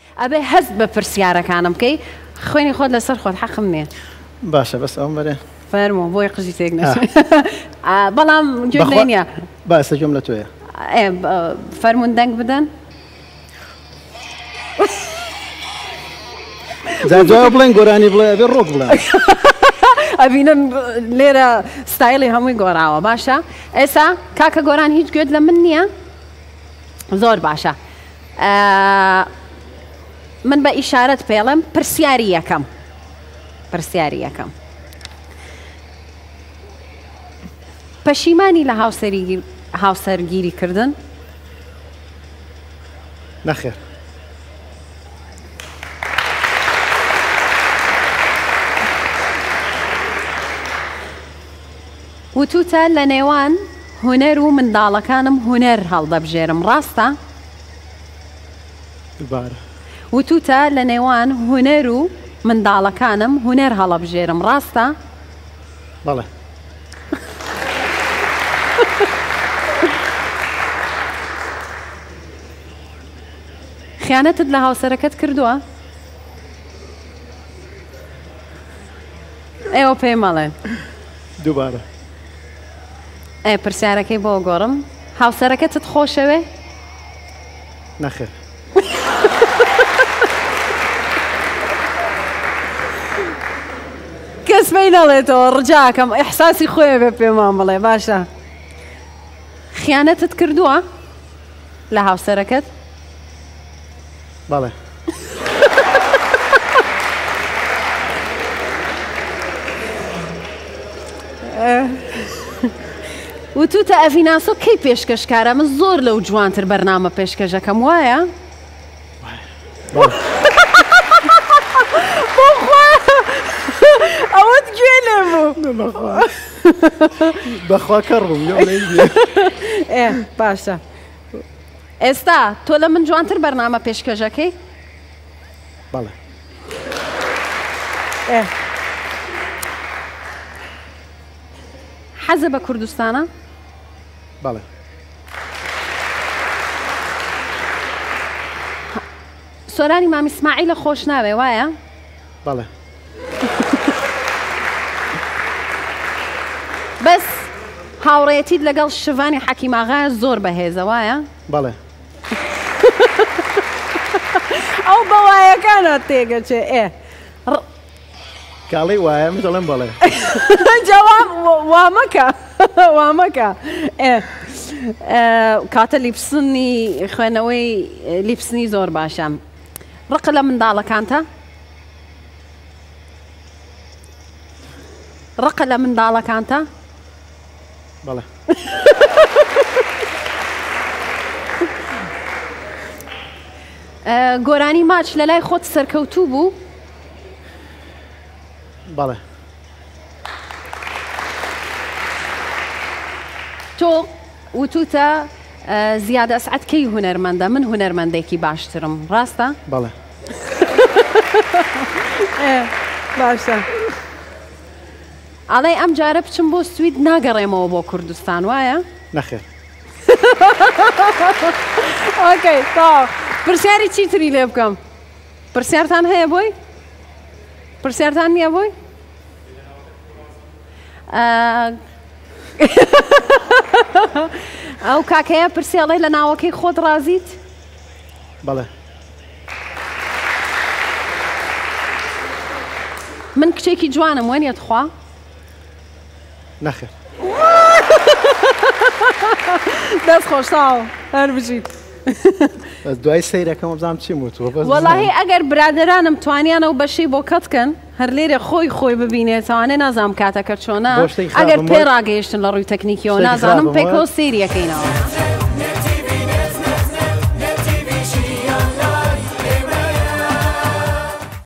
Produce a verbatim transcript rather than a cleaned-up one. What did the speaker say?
ئەبێ هەست بە پرسیارەکانم بکەی خوێنی خۆت لەسەر خۆت حەقم نییە باشە بەس ئەوم بەرێ فەرموو بۆی قژی تێک نەچێ بەڵام گوێ لێ نییە باسە گوێم لە تۆیە فەرموون دەنگ بدەن جا بڵێن گۆرانی بڵێ ئەبێ ڕۆک بڵێ ئەبینم لێرە ستایلی هەمووی گۆڕاوە باشە ئێستا کاکە گۆران هیچ گوێت لە من نییە زۆر باشە من بە ئیشارەت پێڵم پرسیاری یەکەم پرسیاری یەکەم پەشیمانی لە هاوسەرگیری کردن نەخێر وتوتە لە نێوان هونەر و منداڵەکانم هونەر هەڵدەبژێرم ڕاستە؟ وتوتە لە نێوان هونەر و منداڵەکانم هونەر هەڵەبژێرم ڕاستە؟ بەڵێ خیانەتت لە هاوسەرەکەت کردووە؟ ئێوە پێی مەڵێن دووبارە ئێ پرسیارەکەی بۆ گۆڕم هاوسەرەکەتت خۆشەوێ؟ نەخێر کەس پێی نەڵێتەوە ڕجاکەم ئیحساسی خۆیە بێ پێمان بڵێ باشە خیانەتت کردووە لە هاوسەرەکەت؟ بەڵێ وتوتە ئەڤیناسۆ کەی پێشکەشکارە من زۆر لەو جوانتر بەرنامە پێشکەشەکەم وایە؟ ئەوەت گوێ لێ بوو بەخوا کەڕبووم ئێ باشە ئێستا تۆ لە من جوانتر بەرنامە پێشکەشەکەی؟ بەڵێ حەزە بە کوردستانە؟ بەڵێ سۆرانی مامی ئیسماعیلە خۆش ناوێ وایە؟ بەڵێ بەس هاوڕێیەتیت لەگەڵ شڤانی حەکیماغایە زۆر بەهێزە وایە؟ بەڵێ ئەو بەوایەکانە تێگەچێ ئێ کاڵی وایە من دەڵێم بەڵێ جەواب وامەکە وامەکە ئێ کاتە لیپسنی خوێنەوەی لیپسنی زۆر باشە ڕقە لە منداڵەکانتە؟ ڕقە لە منداڵەکانتە؟ بەڵێ گۆرانی ماچ لە لای خۆت سەرکەوتوو بوو؟ بەڵێ تۆ وتوتە زیادە ئەسعەد کەی هونەرمەندە من هونەرمەندێکی باشترم ڕاستە؟ بەڵێ باشە ئەڵێ ئەم جارە بچم بۆ سوید ناگەڕێمەوە بۆ کوردستان وایە؟ نەخێر ئۆکەی تا پرسیاری چیتری لێ بکەم پرسیارتان هەیە بۆی؟ پرسیارتان نییە بۆی؟ ئەو کاکەیە پرسیاڵی لە ناوەکەی خۆت ڕازیت؟ بەڵێ من کچێکی جوانم وێنێت خوا؟ نەخێر دەست خۆشتاوە هەر بژیت دوای سەیرەکەم بزانم چی وتووە وەڵاهی ئەگەر برادرانم توانیانەوە بەشەی بۆ کەتکەن هەر لێرە خۆی خۆی ببینێتوانێ نازانم کاتەکە چۆنە ئەگەر پێ ڕاگەیشتن لە ڕووی تەکنیکیەوە نازانم پێکەوە سەیریەکەینەوە